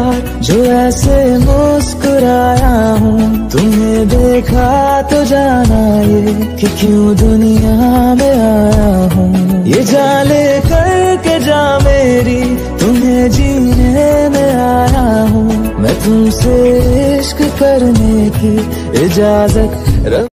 बार जो ऐसे मुस्कुराया हूँ। तुम्हें देखा तो जाना ये कि क्यों दुनिया में आया हूँ। ये जाले करके जा मेरी तुम्हें जीने में आया हूँ। मैं तुमसे इश्क करने की इजाजत